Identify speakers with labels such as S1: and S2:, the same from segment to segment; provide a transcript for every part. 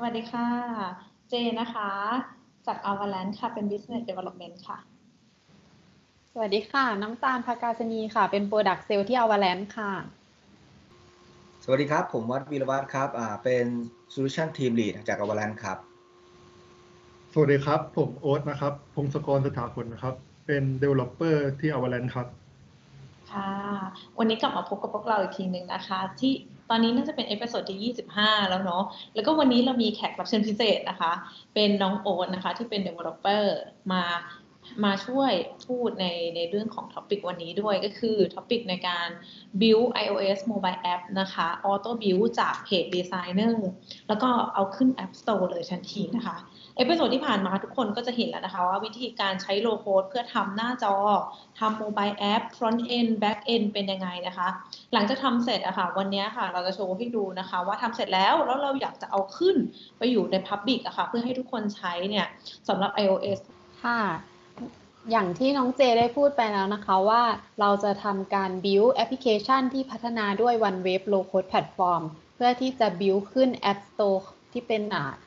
S1: วัสดีค่ะเจนะคะจาก Avalanche ค่ะเป็น Business Development ค่ะ
S2: สวัสดีค่ะน้ำตาลภากาศนีค่ะเป็น Product Sale ที่ Avalanche ค่ะ
S3: สวัสดีครับผมวัดวีรวัฒน์ครับเป็น Solution Team Lead จาก Avalanche ครับ
S4: สวัสดีครับผมโอ๊ตนะครับพงศกรสถาผลนะครับเป็น Developer ที่ Avalanche ครับ
S1: ค่ะวันนี้กลับมาพบกับพวกเราอีกทีหนึ่งนะคะที่ตอนนี้น่าจะเป็นเอพิโซดที่25แล้วเนาะแล้วก็วันนี้เรามีแขกรับเชิญพิเศษนะคะเป็นน้องโอ๊ตนะคะที่เป็น Developer มามาช่วยพูดในเรื่องของท็อปิกวันนี้ด้วยก็คือท็อปิกในการ build iOS mobile app นะคะ auto build จากเพจ designer แล้วก็เอาขึ้น App Store เลยทันทีนะคะเอพิโซดที่ผ่านมาทุกคนก็จะเห็นแล้วนะคะว่าวิธีการใช้โลโคดเพื่อทำหน้าจอทำโมบายแอป front end back end เป็นยังไงนะคะหลังจากทำเสร็จอะค่ะวันนี้ค่ะเราจะโชว์ให้ดูนะคะว่าทำเสร็จแล้วเราอยากจะเอาขึ้นไปอยู่ใน Public อะค่ะเพื่อให้ทุกคนใช้เนี่ยสำหรับ iOS
S2: ค่ะอย่างที่น้องเจได้พูดไปแล้วนะคะว่าเราจะทำการ build แอปพลิเคชันที่พัฒนาด้วย OneWeb Low Code Platform เพื่อที่จะ build ขึ้น App Store ที่เป็น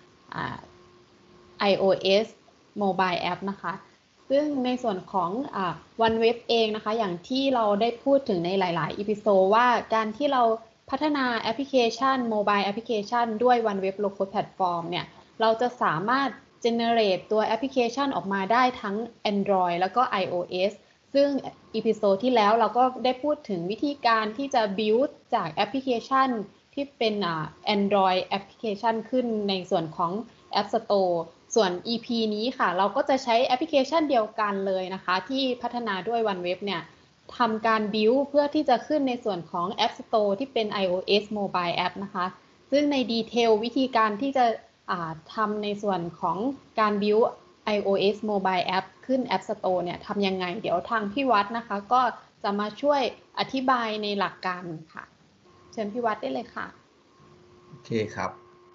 S2: iOS Mobile App นะคะซึ่งในส่วนของOneWeb เองนะคะอย่างที่เราได้พูดถึงในหลายๆ อีพิโซดว่าการที่เราพัฒนาแอปพลิเคชัน Mobile Application ด้วย OneWeb Low Code Platform เนี่ยเราจะสามารถ generate ตัวแอปพลิเคชันออกมาได้ทั้ง Android แล้วก็ iOS ซึ่งอีพิโซดที่แล้วเราก็ได้พูดถึงวิธีการที่จะ build จากแอปพลิเคชันที่เป็นAndroid Application ขึ้นในส่วนของ App Store ส่วน EP นี้ค่ะเราก็จะใช้แอปพลิเคชันเดียวกันเลยนะคะที่พัฒนาด้วย OneWeb เนี่ยทำการ build เพื่อที่จะขึ้นในส่วนของ App Store ที่เป็น iOS Mobile App นะคะซึ่งในดีเทลวิธีการที่จะทำในส่วนของการ build iOS Mobile App ขึ้น App Store เนี่ยทำยังไงเดี๋ยวทางพี่วัดนะคะก็จะมาช่วยอธิบายในหลักการค่ะเชิญพี่วัดได้เลยค่ะ
S3: โอเคครับ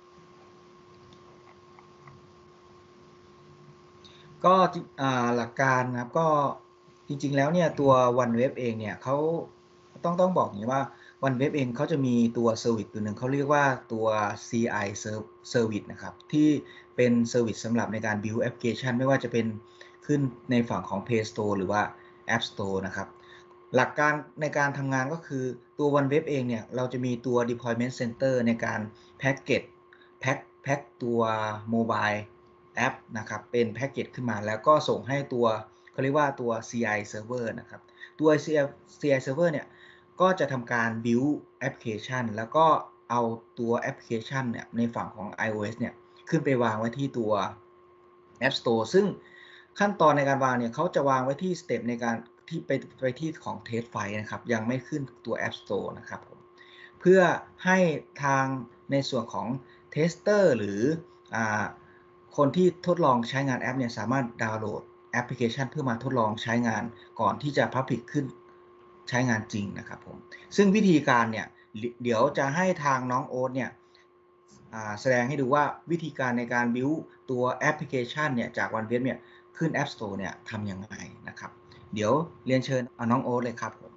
S3: ก็หลักการนะครับก็จริงๆแล้วเนี่ยตัว OneWeb เองเนี่ยเขาต้องบอกอย่างนี้ว่า OneWeb เองเขาจะมีตัวเซอร์วิสตัวหนึ่งเขาเรียกว่าตัว CI Service นะครับที่เป็นเซอร์วิสสำหรับในการ build application ไม่ว่าจะเป็นขึ้นในฝั่งของ Play Store หรือว่า App Store นะครับหลักการในการทำงานก็คือตัว OneWeb เองเนี่ยเราจะมีตัว Deployment Center ในการแพ็กตัว Mobileแอปนะครับเป็นแพ็กเกจขึ้นมาแล้วก็ส่งให้ตัวเขาเรียกว่าตัว CI Server นะครับตัว CI Server เนี่ยก็จะทำการ build application แล้วก็เอาตัวแอปพลิเคชันเนี่ยในฝั่งของ iOS เนี่ยขึ้นไปวางไว้ที่ตัว App Store ซึ่งขั้นตอนในการวางเนี่ยเขาจะวางไว้ที่สเต็ปในการที่ไปที่ของ Test Flight นะครับยังไม่ขึ้นตัว App Store นะครับผมเพื่อให้ทางในส่วนของ Tester หรือคนที่ทดลองใช้งานแอปเนี่ยสามารถดาวน์โหลดแอปพลิเคชันเพื่อมาทดลองใช้งานก่อนที่จะ Public ขึ้นใช้งานจริงนะครับผมซึ่งวิธีการเนี่ยเดี๋ยวจะให้ทางน้องโอ๊ตเนี่ยแสดงให้ดูว่าวิธีการในการ build ตัวแอปพลิเคชันเนี่ยจาก OneWeb เนี่ยขึ้น App Store เนี่ยทำยังไงนะครับเดี๋ยวเรียนเชิญน้องโอ๊ตเลยครับผม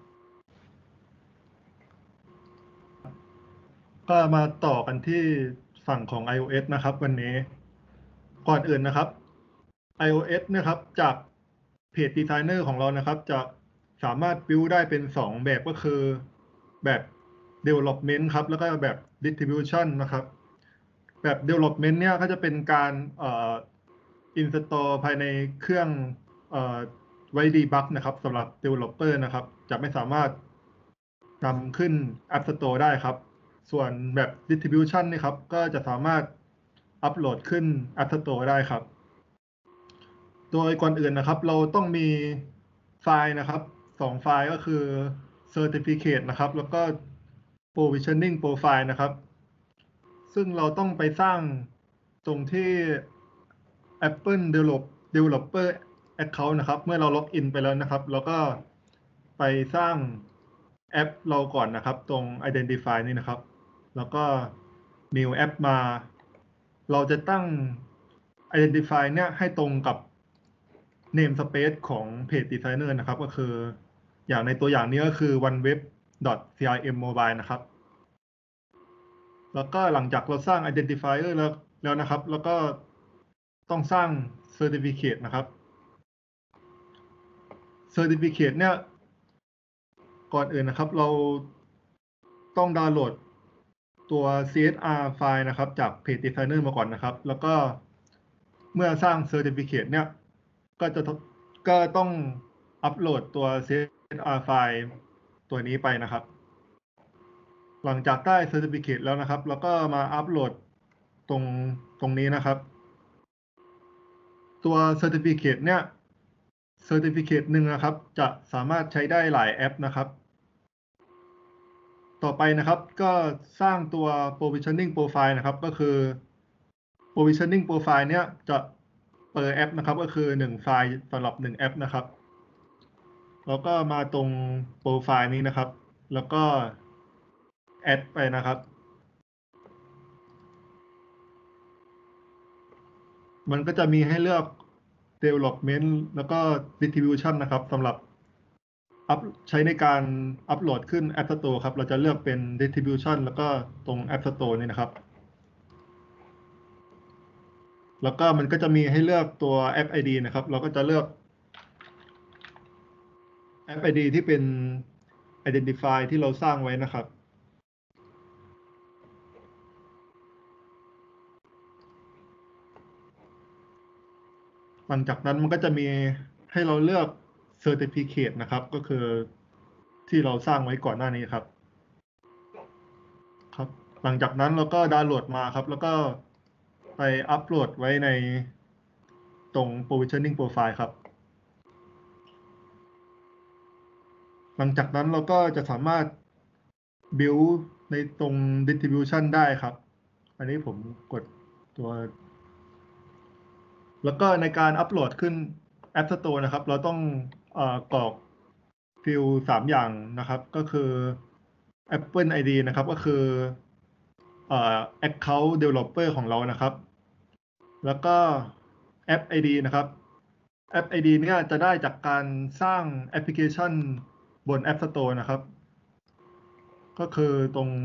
S4: ก็มาต่อกันที่ฝั่งของ iOS นะครับวันนี้ก่อนอื่นนะครับ iOS นะครับจากเพจ Designer ของเรานะครับจะสามารถ build ได้เป็น2แบบก็คือแบบ Development ครับแล้วก็แบบ Distribution นะครับแบบ Development เนี่ยก็จะเป็นการinstall ภายในเครื่องไว้ debug นะครับสำหรับ Developer นะครับจะไม่สามารถนำขึ้น App Store ได้ครับส่วนแบบ Distribution นี่ครับก็จะสามารถอัปโหลดขึ้น App Store ได้ครับโดยก่อนอื่นนะครับเราต้องมีไฟล์นะครับ2ไฟล์ก็คือ Certificate นะครับแล้วก็ Provisioning Profile นะครับซึ่งเราต้องไปสร้างตรงที่ Apple Developer Account นะครับเมื่อเราล็อกอินไปแล้วนะครับเราก็ไปสร้างแอปเราก่อนนะครับตรง Identify นี่นะครับแล้วก็ New App มาเราจะตั้ง Identify เนี่ยให้ตรงกับ Namespace ของ Page Designer นะครับก็คืออย่างในตัวอย่างนี้ก็คือ oneweb.crm mobile นะครับแล้วก็หลังจากเราสร้าง Identifier แล้วแล้วนะครับ แล้วก็ต้องสร้าง Certificate นะครับ Certificate เนี่ยก่อนอื่นนะครับเราต้องดาวน์โหลดตัว CSR ไฟล์นะครับจาก Page Designer มาก่อนนะครับ แล้วก็เมื่อสร้าง Certificate เนี่ยก็ต้องอัปโหลดตัว CSR ไฟล์ตัวนี้ไปนะครับ หลังจากได้ Certificate แล้วนะครับแล้วก็มาอัปโหลดตรงนี้นะครับ ตัว Certificate เนี่ย Certificate หนึ่งนะครับจะสามารถใช้ได้หลายแอปนะครับ ต่อไปนะครับก็สร้างตัว Provisioning Profile นะครับก็คือ Provisioning Profile เนี่ยจะper แอปนะครับก็คือ1ไฟล์สำหรับ1แอปนะครับแล้วก็มาตรง Profile นี้นะครับแล้วก็ add ไปนะครับมันก็จะมีให้เลือก development แล้วก็ distribution นะครับสำหรับใช้ในการอัปโหลดขึ้น App Store ครับเราจะเลือกเป็น distribution แล้วก็ตรง App Store นี่นะครับแล้วก็มันก็จะมีให้เลือกตัว App ID นะครับเราก็จะเลือก App ID ที่เป็น Identify ที่เราสร้างไว้นะครับหลังจากนั้นมันก็จะมีให้เราเลือก Certificate นะครับก็คือที่เราสร้างไว้ก่อนหน้านี้ครับหลังจากนั้นเราก็ดาวน์โหลดมาครับแล้วก็ไปอัปโหลดไว้ในตรง Provisioning Profile ครับหลังจากนั้นเราก็จะสามารถ build ในตรง distribution ได้ครับอันนี้ผมกดตัวแล้วก็ในการอัปโหลดขึ้น App Store นะครับเราต้องกรอกฟิล3อย่างนะครับก็คือ Apple ID นะครับก็คือAccount Developer ของเรานะครับแล้วก็ App ID นะครับ App ID เนี่ยจะได้จากการสร้างแอปพลิเคชันบน App Store นะครับก็คือตรง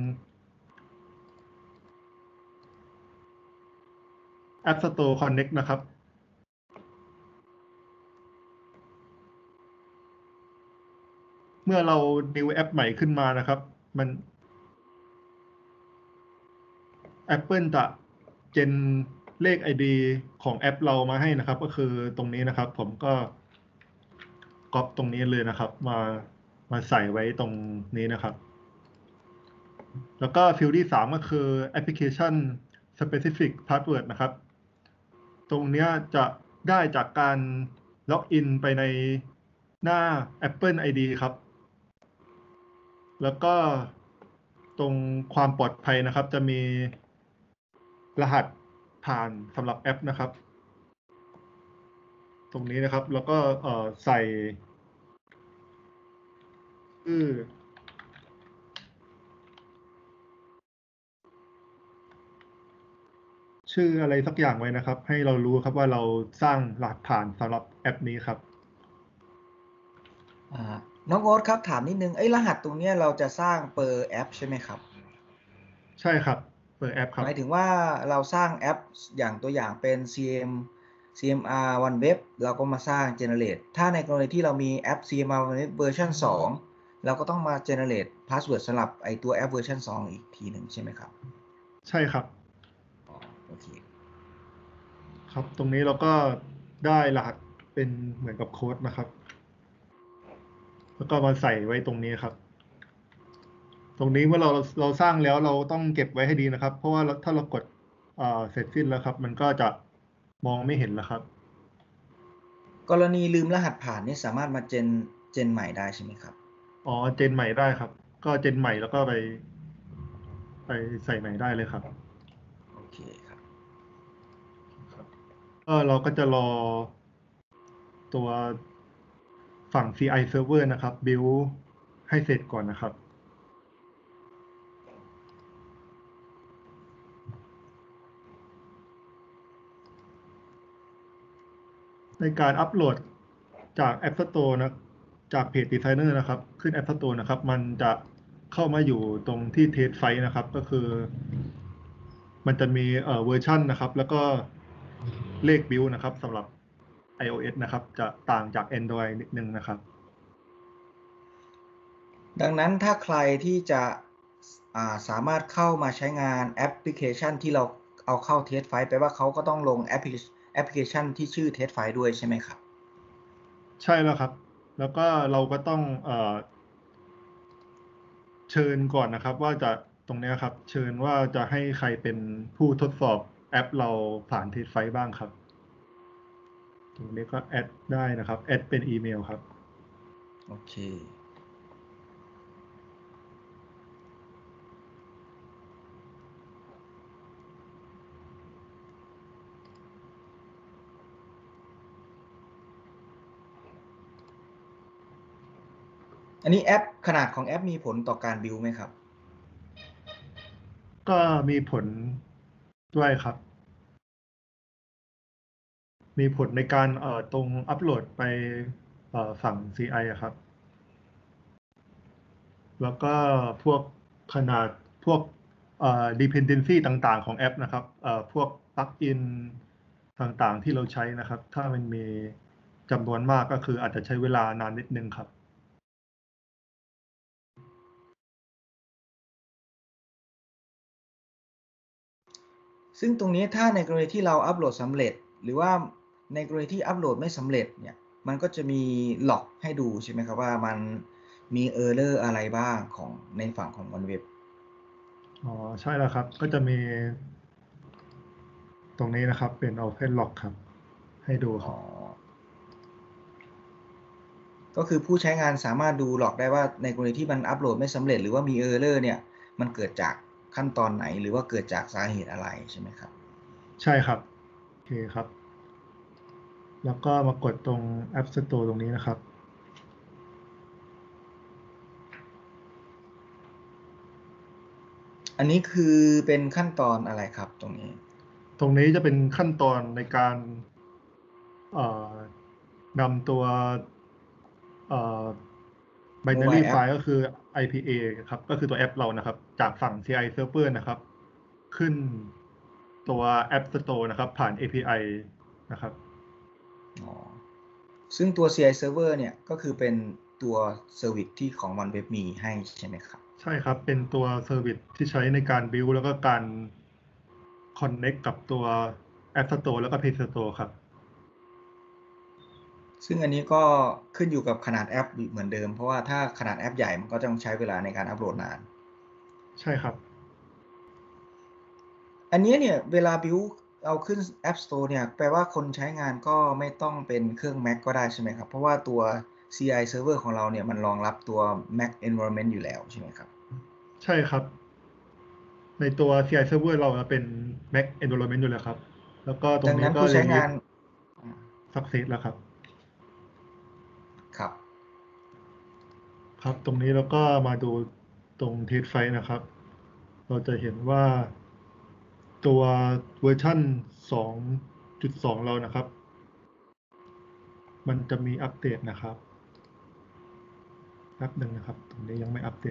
S4: App Store Connect นะครับเมื่อเรา new แอปใหม่ขึ้นมานะครับมัน Apple จะเจนเลข ID ของแอปเรามาให้นะครับก็คือตรงนี้นะครับผมก็ก๊อปตรงนี้เลยนะครับมาใส่ไว้ตรงนี้นะครับแล้วก็ฟิลที่3ก็คือ Application Specific Password นะครับตรงนี้จะได้จากการล็อกอินไปในหน้า Apple ID ครับแล้วก็ตรงความปลอดภัยนะครับจะมีรหัสผ่านสำหรับแอปนะครับตรงนี้นะครับแล้วก็ใส่ชื่ออะไรสักอย่างไว้นะครับให้เรารู้ครับว่าเราสร้างรหัสผ่านสำหรับแอปนี้ครับ
S3: น้องโอ๊ตครับถามนิดนึงรหัสตรงนี้เราจะสร้างper แอปใช่ไหมครับ
S4: ใช่ครับเปิดแอปครับ
S3: หมายถึงว่าเราสร้างแอปอย่างตัวอย่างเป็น CMR One Web เราก็มาสร้าง generate ถ้าในกรณีที่เรามีแอป CMR One Web เวอร์ชัน2เราก็ต้องมา generate password สำหรับตัวแอปเวอร์ชัน2อีกทีหนึ่งใช่ไหมครับ
S4: ใช่ครับ
S3: โอเค
S4: ครับตรงนี้เราก็ได้รหัสเป็นเหมือนกับโค้ดนะครับแล้วก็มาใส่ไว้ตรงนี้ครับตรงนี้เมื่อเราสร้างแล้วเราต้องเก็บไว้ให้ดีนะครับเพราะว่าถ้าเรากดเสร็จสิ้นแล้วครับมันก็จะมองไม่เห็นแล้วครับ
S3: กรณีลืมรหัสผ่านนี่สามารถมาเจนใหม่ได้ใช่ไหมครับ
S4: อ๋อเจนใหม่ได้ครับก็เจนใหม่แล้วก็ไปใส่ใหม่ได้เลยครับ
S3: โอเคครับ
S4: เราก็จะรอตัวฝั่ง CI server นะครับ build ให้เสร็จก่อนนะครับในการอัปโหลดจาก App Store นะจากเพจ Designer นะครับขึ้น App Store นะครับมันจะเข้ามาอยู่ตรงที่ Test File นะครับก็คือมันจะมีเวอร์ชันนะครับแล้วก็เลขบิลนะครับสำหรับ iOS นะครับจะต่างจาก Android นิดนึงนะครับ
S3: ดังนั้นถ้าใครที่จะสามารถเข้ามาใช้งานแอปพลิเคชันที่เราเอาเข้าเทสไฟล์แปลว่าเขาก็ต้องลงแอปพลิเคชันที่ชื่อเทสไฟล์ด้วยใช่ไหมครับ
S4: ใช่แล้วครับ แล้วก็เราก็ต้องเชิญก่อนนะครับว่าจะตรงนี้ครับเชิญว่าจะให้ใครเป็นผู้ทดสอบแอปเราผ่านเทสไฟล์บ้างครับตรงนี้ก็แอดได้นะครับแอดเป็นอีเมลครับ
S3: โอเคอันนี้แอปขนาดของแอปมีผลต่อการบิลไหมครับ
S4: ก็มีผลด้วยครับมีผลในการตรงอัปโหลดไปฝั่ง CI อะครับแล้วก็พวกขนาดพวกdependency ต่างๆของแอปนะครับพวก plugin ต่างๆที่เราใช้นะครับถ้ามันมีจำนวนมากก็คืออาจจะใช้เวลานานนิดนึงครับ
S3: ซึ่งตรงนี้ถ้าในกรณีที่เราอัปโหลดสำเร็จหรือว่าในกรณีที่อัปโหลดไม่สำเร็จเนี่ยมันก็จะมีล็อกให้ดูใช่ไหมครับว่ามันมีเออร์เลอร์อะไรบ้างของในฝั่งของวันเว็บ
S4: อ๋อใช่แล้วครับก็จะมีตรงนี้นะครับเป็น Open Log ครับให้ดูครับ
S3: ก็คือผู้ใช้งานสามารถดูหลอกได้ว่าในกรณีที่มันอัปโหลดไม่สำเร็จหรือว่ามีเออร์เลอร์เนี่ยมันเกิดจากขั้นตอนไหนหรือว่าเกิดจากสาเหตุอะไรใช่ไหมครับ
S4: ใช่ครับโอเคครับแล้วก็มากดตรง App Store ตรงนี้นะครับ
S3: อันนี้คือเป็นขั้นตอนอะไรครับตรงนี้
S4: จะเป็นขั้นตอนในการนำตัวbinary
S3: Mobile App
S4: file ก็คือ IPA ครับก็คือตัวแอปเรานะครับจากฝั่ง CI Server นะครับขึ้นตัว App Store นะครับผ่าน API นะครับ
S3: อ๋อซึ่งตัว CI Server เนี่ยก็คือเป็นตัวเซอร์วิสที่ของ OneWeb มีให้ใช่ไหมครับ
S4: ใช่ครับเป็นตัวเซอร์วิสที่ใช้ในการ build แล้วก็การ connect กับตัว App Store แล้วก็ Play Store ครับ
S3: ซึ่งอันนี้ก็ขึ้นอยู่กับขนาดแอปเหมือนเดิมเพราะว่าถ้าขนาดแอปใหญ่มันก็ต้องใช้เวลาในการอัปโหลดนาน
S4: ใช่ครับ
S3: อันนี้เนี่ยเวลา build เอาขึ้น App Store เนี่ยแปลว่าคนใช้งานก็ไม่ต้องเป็นเครื่อง Mac ก็ได้ใช่ไหมครับเพราะว่าตัว CI Server ของเราเนี่ยมันรองรับตัว Mac Environment อยู่แล้วใช่ไหมครับ
S4: ใช่ครับในตัว CI Server เราเป็น Mac Environment อยู่แล้วครับแล้วก็ตรงนี้ก็
S3: ดังนั้นผู้ใช้งาน
S4: Release Success แล้วครับ
S3: ครับ
S4: ครับตรงนี้แล้วก็มาดูตรง Test File นะครับเราจะเห็นว่าตัวเวอร์ชัน 2.2 เรานะครับมันจะมีอัปเดตนะครับแป๊บหนึ่งนะครับตรงนี้ยังไม่อัปเดต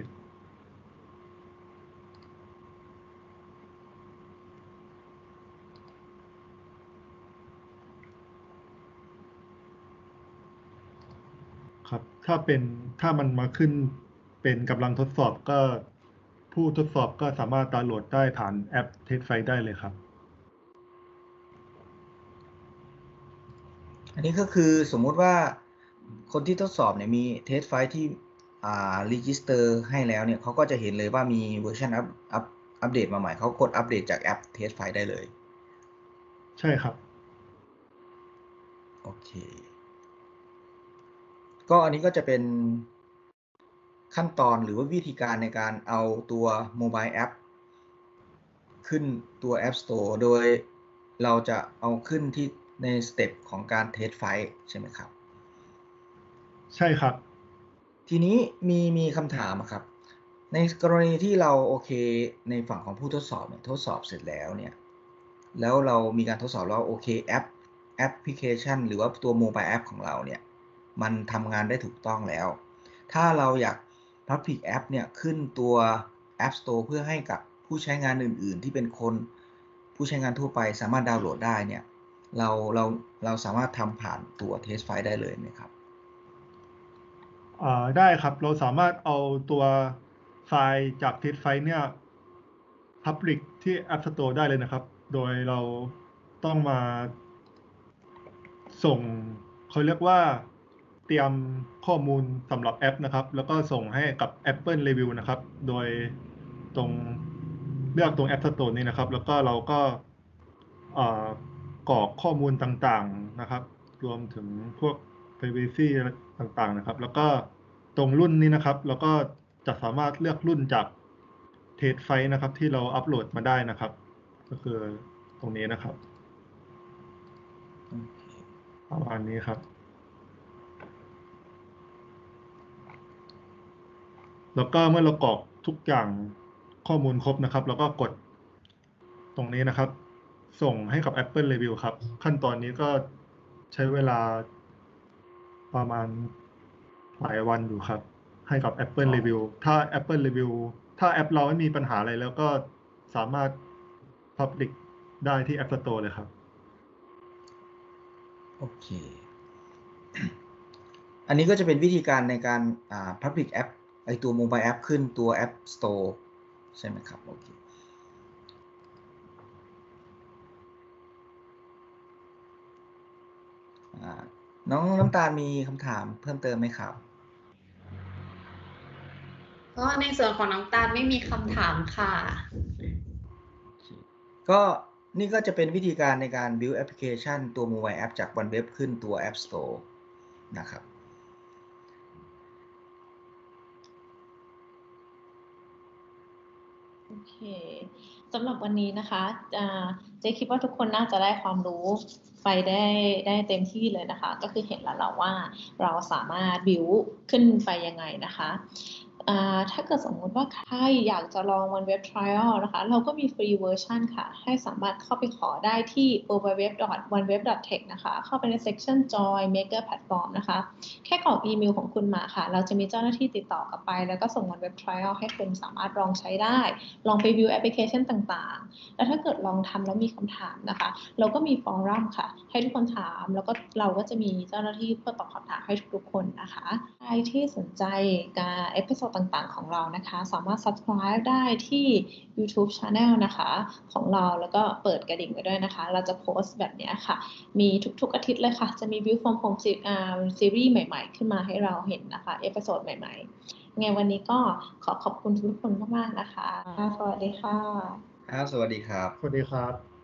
S4: ครับถ้ามันมาขึ้นเป็นกำลังทดสอบก็ผู้ทดสอบก็สามารถดาวน์โหลดได้ผ่านแอป Test File ได้เลยครับ
S3: อันนี้ก็คือสมมุติว่าคนที่ทดสอบเนี่ยมีเทสไฟล์ที่register ให้แล้วเนี่ยเขาก็จะเห็นเลยว่ามีเวอร์ชันอัปเดตมาใหม่เขากดอัปเดตจากแอปเทสไฟล์ได้เลย
S4: ใช่ครับ
S3: โอเคก็อันนี้ก็จะเป็นขั้นตอนหรือว่าวิธีการในการเอาตัว Mobile App ขึ้นตัว App Store โดยเราจะเอาขึ้นที่ในสเต็ปของการเทสไฟล์ใช่ไหมครับ
S4: ใช่ครับ
S3: ทีนี้มีคำถามครับในกรณีที่เราโอเคในฝั่งของผู้ทดสอบเนี่ยทดสอบเสร็จแล้วเนี่ยแล้วเรามีการทดสอบแล้วโอเคแอปพลิเคชันหรือว่าตัวโมบายแอปของเราเนี่ยมันทำงานได้ถูกต้องแล้วถ้าเราอยาก Public App เนี่ยขึ้นตัว App Store เพื่อให้กับผู้ใช้งานอื่นๆที่เป็นคนผู้ใช้งานทั่วไปสามารถดาวน์โหลดได้เนี่ยเราสามารถทำผ่านตัว test file ได้เลยไหมครับ
S4: ได้ครับเราสามารถเอาตัวไฟล์จาก test file เนี่ย public ที่ App Store ได้เลยนะครับ โดยเราต้องมาส่งเขาเรียกว่าเตรียมข้อมูลสำหรับแอปนะครับ แล้วก็ส่งให้กับ Apple Review นะครับ โดยตรงเลือกตรง App Store นี้นะครับ แล้วก็เราก็กรอกข้อมูลต่างๆนะครับ รวมถึงพวก privacy ต่างๆนะครับ แล้วก็ตรงรุ่นนี้นะครับเราก็จะสามารถเลือกรุ่นจากเทสไฟล์นะครับที่เราอัปโหลดมาได้นะครับ ก็คือตรงนี้นะครับประมาณนี้ครับแล้วก็เมื่อเรากรอกทุกอย่างข้อมูลครบนะครับแล้วก็กดตรงนี้นะครับ ส่งให้กับ Apple Review ครับขั้นตอนนี้ก็ใช้เวลาประมาณหลายวันอยู่ครับให้กับ Apple Review ถ้า Apple Review ถ้าแอปเราไม่มีปัญหาอะไรแล้วก็สามารถ Public ได้ที่ App Store เลยครับ
S3: โอเค อันนี้ก็จะเป็นวิธีการในการPublic App ไอตัว Mobile App ขึ้นตัว App Store ใช่ไหมครับโอเคน้องน้ำตาลมีคำถามเพิ่มเติมไหมครับ
S2: ก็ในส่วนของน้ำตาลไม่มีคำถามค่ะ
S3: ก็นี่ก็จะเป็นวิธีการในการ build application ตัว Mobile App จาก OneWeb ขึ้นตัว App Store นะครับ
S1: โอเคสำหรับวันนี้นะคะเจ๊คิดว่าทุกคนน่าจะได้ความรู้ไปได้เต็มที่เลยนะคะก็คือเห็นแล้วว่าเราสามารถบิวขึ้นไปยังไงนะคะถ้าเกิดสมมุติว่าใครอยากจะลอง OneWeb Trial นะคะเราก็มีฟรีเวอร์ชันค่ะให้สามารถเข้าไปขอได้ที่ www.oneweb.tech นะคะเข้าไปใน section Join Maker Platform นะคะแค่กรอกอีเมลของคุณมาค่ะเราจะมีเจ้าหน้าที่ติดต่อกลับไปแล้วก็ส่ง OneWeb Trial ให้คุณสามารถลองใช้ได้ลองไปวิวแอปพลิเคชันต่างๆแล้วถ้าเกิดลองทำแล้วมีคำถามนะคะเราก็มีฟอรัมค่ะให้ทุกคนถามแล้วก็เราก็จะมีเจ้าหน้าที่เพื่อตอบคำถามให้ทุกๆคนนะคะใครที่สนใจการเอพิโซดต่างๆของเรานะคะสามารถ subscribe ได้ที่ YouTube Channel นะคะของเราแล้วก็เปิดกระดิ่งไว้ด้วยนะคะเราจะโพสต์แบบนี้ค่ะมีทุกๆอาทิตย์เลยค่ะจะมี View from Home ซีรีส์ใหม่ๆขึ้นมาให้เราเห็นนะคะเอพิโซดใหม่ๆไงวันนี้ก็ขอบคุณทุกคนมากๆนะคะสวัสดีค่ะ
S3: ครับสวัสดีครับ
S4: สวัสดีครับ